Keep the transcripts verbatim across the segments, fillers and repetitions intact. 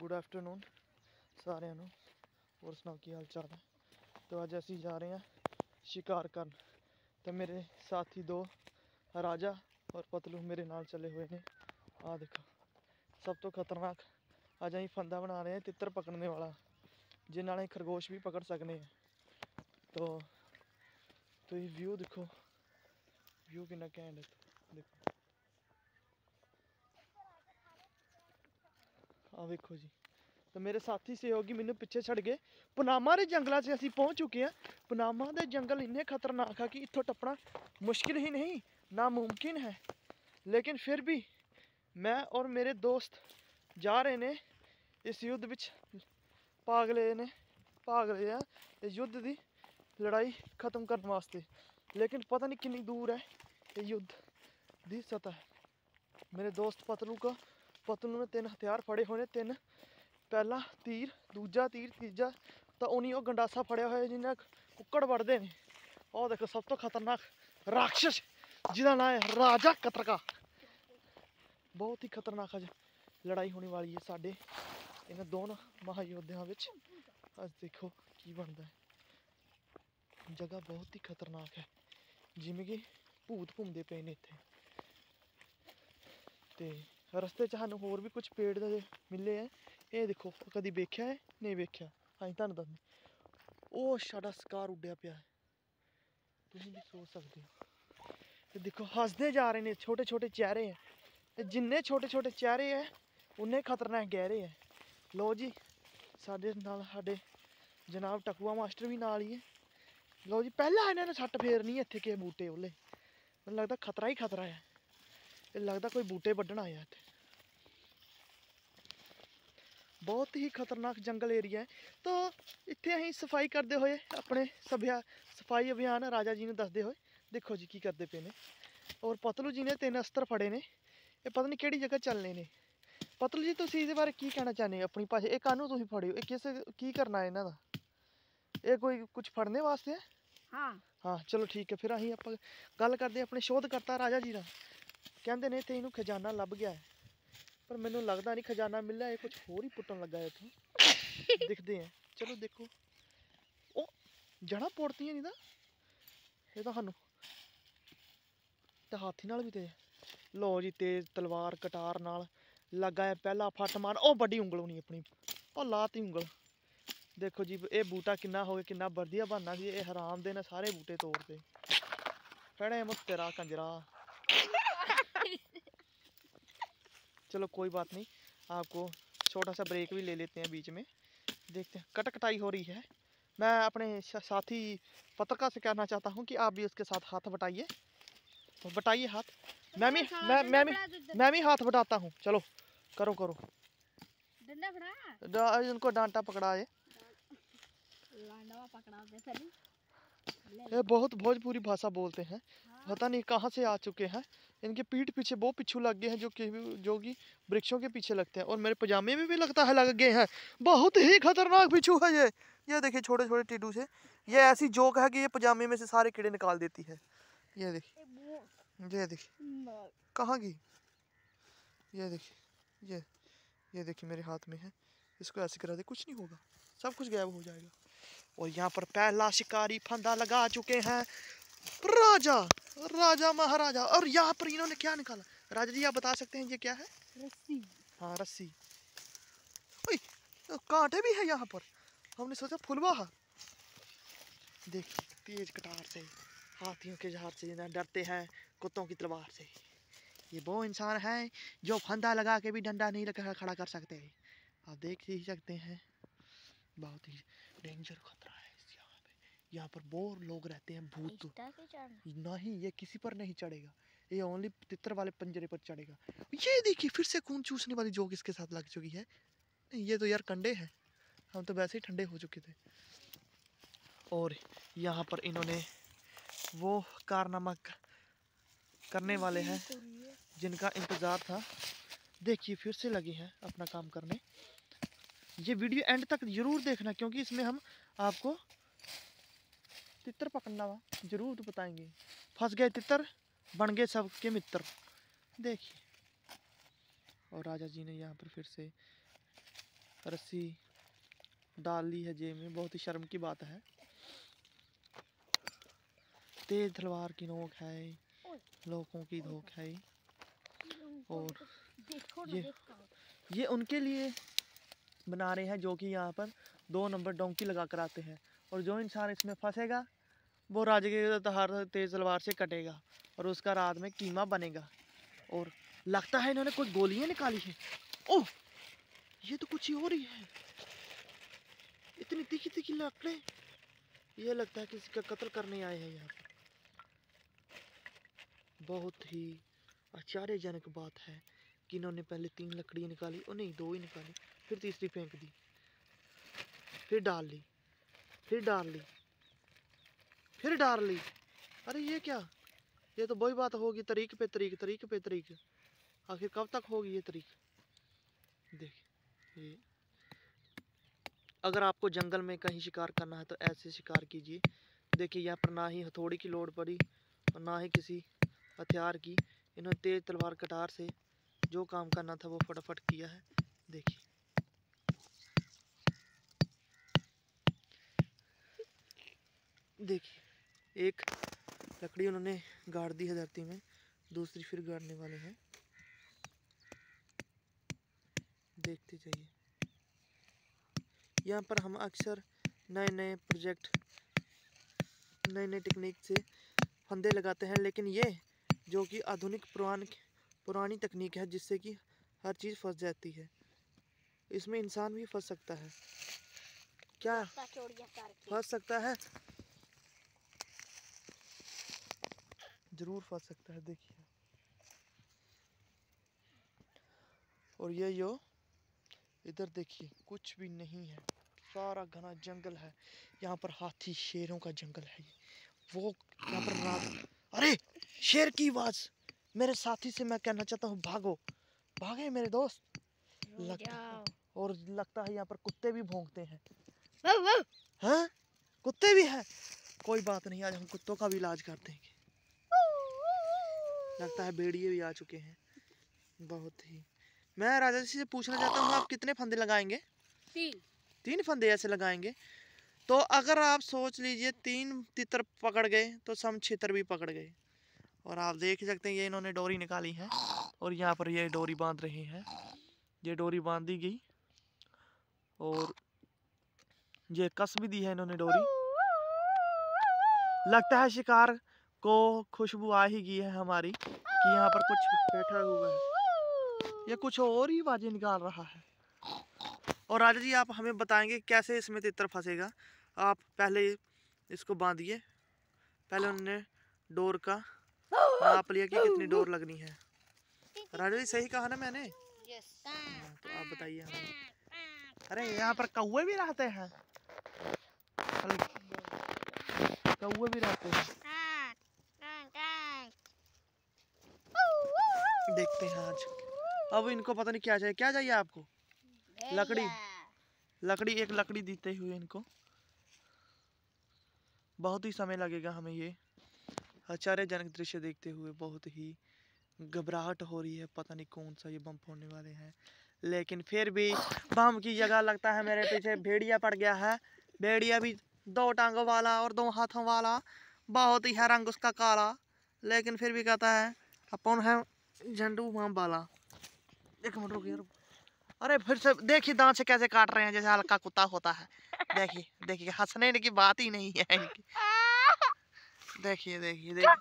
Good afternoon सारे नूं, और सुनाओ की हाल चाल है। तो अज असी जा रहे हैं शिकार करन, तो मेरे साथी दो राजा और पतलू मेरे नाल चले हुए ने। आ देखो सब तो खतरनाक अज अं फंदा बना रहे हैं तितर पकड़ने वाला, जिन्हें नाल खरगोश भी पकड़ सकने हैं। तो तो ये व्यू देखो, व्यू कितना घैंट है। देखो आ देखो जी, तो मेरे साथी सहयोगी मैनू पिछे छड़ गए। पनामा के जंगलों से असी पहुँच चुके हैं। पनामा के जंगल इन्ने खतरनाक है कि इत्थों टप्पना मुश्किल ही नहीं नामुमकिन है, लेकिन फिर भी मैं और मेरे दोस्त जा रहे ने इस युद्ध विच भाग ले ने भाग रहे हैं इस युद्ध की लड़ाई खत्म करने वास्ते। लेकिन पता नहीं कितनी दूर है ये युद्ध की सतह। मेरे दोस्त पतलू का पतलू ने तीन हथियार फड़े हुए ने, तीन पहला तीर, दूजा तीर, तीजा तो उन्हीं वो गंडासा फड़िया हुआ जिन्हें कुक्कड़ वड़ते हैं। और देखो सब तो खतरनाक राक्षस जिसका नाम है राजा कतरका। बहुत ही खतरनाक अज लड़ाई होने वाली है साढ़े इन दोनों महायोद्धाओं विच। अज देखो की बनता है। जगह बहुत ही खतरनाक है, जिमें कि भूत घूमते पे ने इत्थे। ते रस्ते च सानू होर भी कुछ पेड़ मिले हैं। ये देखो कभी वेख्या है नहीं वेख्या, अं तुम दसने वो साडा शिकार उड्डिया पिया है, तुम भी सोच सकते हो। ते देखो हसदे जा रहे हैं, छोटे छोटे चेहरे हैं, ते जिन्ने छोटे छोटे चेहरे है उन्ने खतरनाक गहरे है। लो जी साडे नाल साडे जनाब टकुआ मास्टर भी नाल ही है। लो जी पहला इन्होंने सट्ट फेरनी है इत्थे किसे बूटे ओले, मैनूं लगदा खतरा ही खतरा है। ये लगता कोई बूटे वड्ढण आया इत्थे। बहुत ही खतरनाक जंगल एरिया है। तो इत्थे असीं सफाई करते हुए अपने सभ्या सफाई अभियान राजा जी ने दसदे हुए देखो जी की करते पे ने। और पतलू जी ने तीन अस्त्र फड़े ने, ये पता नहीं किहड़ी जगह चलने ने। पतलू जी तुसीं इहदे बारे की कहना चाहते हो अपनी भाषा? ये कानूं तुसीं फड़ियो, ये किस की करना है इन्हां दा? ये कोई कुछ फड़ने वास्ते है? हाँ हाँ चलो ठीक है, फिर असीं आपां गल करदे अपने शोधकर्ता राजा जी दा। कहंदे ने इत्थे इहनूं खजाना लभ गया है, पर मैनूं लगदा नहीं खजाना मिलया, ये कुछ होर ही पुट्टन लगा है इत्थों। दिखते हैं, चलो देखो ओ जड़ा पोड़ती नहीं दा ये तो सानू ते हाथी नाल भी तेज। लो जी तेज तलवार कटार नाल लगा है पहला फट मार, ओ बड़ी उंगल होनी अपनी ओ लाती उंगल। देखो जी ये बूटा किन्ना हो गया, किन्ना वधिया बनना सी, ये हराम दे ने सारे बूटे तोड़ते। फड़े मत तेरा कंजरा। चलो कोई बात नहीं, आपको छोटा सा ब्रेक भी ले लेते हैं बीच में, देखते हैं। कट कटाई हो रही है। मैं अपने साथी पत्रकार से कहना चाहता हूँ कि आप भी उसके साथ हाथ बटाइए, बटाइए हाथ। मैं भी मैं मैं भी मैं भी हाथ बटाता हूँ। चलो करो करो, उनको डांटा पकड़ाए। ये बहुत भोजपुरी भाषा बोलते हैं, पता नहीं कहाँ से आ चुके हैं। इनके पीठ पीछे वो पिच्छू लग गए हैं जो कि जो कि वृक्षों के पीछे लगते हैं, और मेरे पजामे में भी लगता है लग गए हैं। बहुत ही खतरनाक पिच्छू है ये ये देखिए छोटे छोटे टिड्डू से। ये ऐसी जोक है कि ये पजामे में से सारे कीड़े निकाल देती है। ये देखिए ये देखिए कहाँ गई, ये देखिए ये ये देखिए मेरे हाथ में है, इसको ऐसे करा दे कुछ नहीं होगा, सब कुछ गायब हो जाएगा। और यहाँ पर पहला शिकारी फंदा लगा चुके हैं राजा राजा महाराजा। और यहाँ पर इन्होंने क्या निकाला राजा जी, आप बता सकते हैं ये क्या है? रस्सी। हाँ रस्सी। तो कांटे भी है यहाँ पर, हमने सोचा फुलवाहा। देखिए तेज कटार से, हाथियों के जहाज से डरते हैं, कुत्तों की तलवार से। ये वो इंसान है जो फंदा लगा के भी डंडा नहीं लगा खड़ा कर सकते। आप देख ही सकते हैं, बहुत ही डेंजर खतरा है यहाँ पे। यहाँ पर बहुत लोग रहते हैं भूत नहीं, ये किसी पर नहीं चढ़ेगा, ये ओनली तितर वाले पंजरे पर चढ़ेगा। ये देखिए फिर से खून चूसने वाली जोक इसके साथ लग चुकी है। ये तो यार कंडे हैं, हम तो वैसे ही ठंडे हो चुके थे। और यहाँ पर इन्होंने वो कारनामा करने वाले हैं जिनका इंतज़ार था। देखिए फिर से लगे हैं अपना काम करने। ये वीडियो एंड तक जरूर देखना, क्योंकि इसमें हम आपको तितर पकड़ना जरूर बताएंगे। फंस गए तितर बन गए सबके मित्र, देखिए। और राजा जी ने यहाँ पर फिर से रस्सी डाल ली है जेब में, बहुत ही शर्म की बात है। तेज तलवार की नोक है, लोगों की धोख है। और ये ये उनके लिए बना रहे हैं जो कि यहाँ पर दो नंबर डोंकी लगा कर आते हैं, और जो इंसान इसमें फंसेगा वो राजा के तहार तेज तलवार से कटेगा और उसका रात में कीमा बनेगा। और लगता है इन्होंने कुछ गोलियां निकाली हैं। ओह, ये तो कुछ ही हो रही है, इतनी तीखी तीखी लकड़े। ये लगता है किसी का कत्ल करने आए हैं यहाँ पर। बहुत ही आश्चर्यजनक बात है कि इन्होंने पहले तीन लकड़ियाँ निकाली, और नहीं दो ही निकाली, फिर तीसरी फेंक दी, फिर डाल ली, फिर डाल ली, फिर डाल ली। अरे ये क्या, ये तो वही बात होगी, तरीक पे तरीक, तरीक पे तरीक। आखिर कब तक होगी ये तरीक? देख ये, अगर आपको जंगल में कहीं शिकार करना है तो ऐसे शिकार कीजिए। देखिए यहाँ पर ना ही हथौड़ी की लोड़ पड़ी और ना ही किसी हथियार की। इन्होंने तेज तलवार कटार से जो काम करना था वो फटाफट किया है। देखिए देखिए एक लकड़ी उन्होंने गाड़ दी है धरती में, दूसरी फिर गाड़ने वाले हैं। देखते जाइए। यहाँ पर हम अक्सर नए नए प्रोजेक्ट, नए नए टेक्निक से फंदे लगाते हैं, लेकिन ये जो कि आधुनिक पुरानी पुरानी तकनीक है जिससे कि हर चीज़ फंस जाती है। इसमें इंसान भी फंस सकता है। क्या फंस सकता है? जरूर फंस सकता है। देखिए, और ये यो इधर देखिए कुछ भी नहीं है, सारा घना जंगल है। यहाँ पर हाथी शेरों का जंगल है। वो यहाँ पर रात, अरे शेर की आवाज। मेरे साथी से मैं कहना चाहता हूँ भागो, भागे मेरे दोस्त। लगता है, और लगता है यहाँ पर कुत्ते भी भौंकते हैं। हैं? कुत्ते भी हैं? कोई बात नहीं, आज हम कुत्तों का भी इलाज करते हैं। लगता है भेड़िए भी आ चुके हैं। बहुत ही, मैं राजा जी से पूछना चाहता हूँ आप कितने फंदे लगाएंगे? तीन। तीन फंदे ऐसे लगाएंगे तो अगर आप सोच लीजिए तीन तितर पकड़ गए तो सम छितर भी पकड़ गए। और आप देख सकते हैं ये इन्होंने डोरी निकाली है और यहाँ पर ये डोरी बांध रहे हैं। ये डोरी बांध दी गई और ये कस भी दी है इन्होंने डोरी। लगता है शिकार को खुशबू आ ही गई है हमारी कि यहाँ पर कुछ बैठा हुआ है। ये कुछ और ही बाजी निकाल रहा है। और राजा जी आप हमें बताएंगे कैसे इसमें तितर फंसेगा? आप पहले इसको बांधिए। पहले उन्होंने डोर का नाप लिया कि कितनी डोर लगनी है। राजा जी सही कहा ना मैंने? यस। हाँ, तो आप बताइए हमें। अरे यहाँ पर कौवे भी रहते हैं, कौवे भी रहते हैं। देखते हैं आज। अब इनको पता नहीं क्या चाहिए। क्या चाहिए आपको? लकड़ी। लकड़ी, एक लकड़ी देते हुए इनको बहुत ही समय लगेगा हमें ये आश्चर्यजनक दृश्य देखते हुए। बहुत ही घबराहट हो रही है, पता नहीं कौन सा ये बम फोड़ने वाले हैं, लेकिन फिर भी बम की जगह लगता है मेरे पीछे भेड़िया पड़ गया है। भेड़िया भी दो टांगों वाला और दो हाथों वाला, बहुत ही है रंग उसका काला, लेकिन फिर भी कहता है अपन है झंडू बम वाला। एक मिनट रुकिए। अरे फिर से देखिए दांत से कैसे काट रहे हैं जैसे हल्का कुत्ता होता है। देखिए देखिए, हंसने की बात ही नहीं है इनकी। देखिए देखिए देखिए,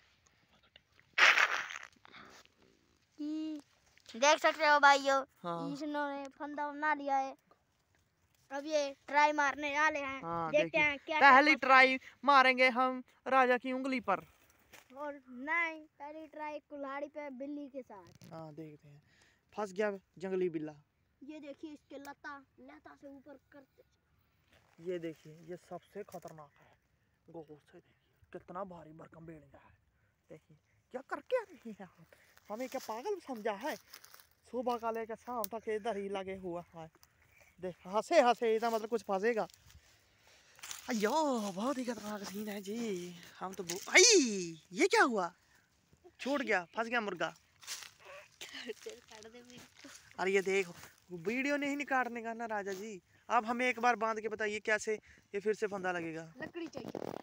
देख सकते हो भाइयों। हाँ। इन्होंने फंदा बना लिया है। अब ये ट्राई मारने वाले हैं। हाँ, देखते हैं क्या पहली ट्राई मारेंगे हम राजा की उंगली पर। और नहीं, पहली ट्राई कुल्हाड़ी पे बिल्ली के साथ। हाँ देखते हैं। फंस गया जंगली बिल्ला। ये देखिए इसके लता लता से ऊपर करते। ये देखिए ये सबसे खतरनाक है। गौर से देखिए कितना भारी भरकम भेड़िया है। देखिए क्या करके रही है, हमें क्या पागल समझा है? सुबह का लेकर शाम तक इधर ही लगे हुआ है। देख हंसे हंसे इधर मतलब कुछ फंसेगा। अयो बहुत ही खतरनाक सीन है जी। हम तो आई ये क्या हुआ? छूट गया, फंस गया मुर्गा। अरे ये देखो वीडियो नहीं नहीं काटने का ना राजा जी। आप हमें एक बार बांध के बताइए कैसे ये फिर से फंदा लगेगा। लकड़ी चाहिए।